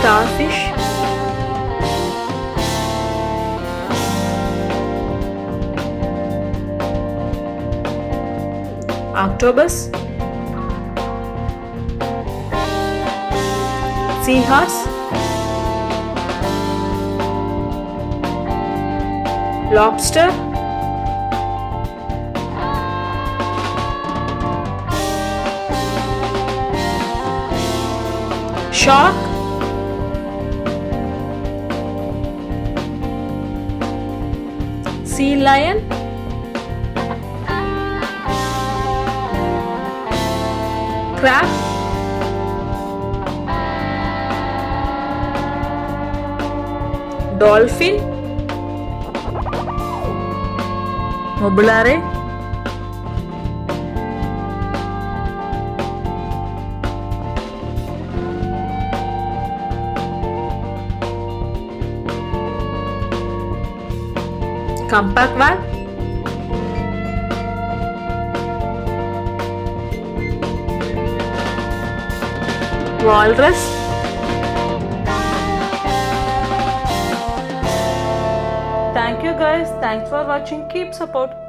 Starfish, Octopus, Seahorse, Lobster, Shark, Sea lion, crab, dolphin, mobulare, compact whale, walrus, thank you guys, thanks for watching, keep support.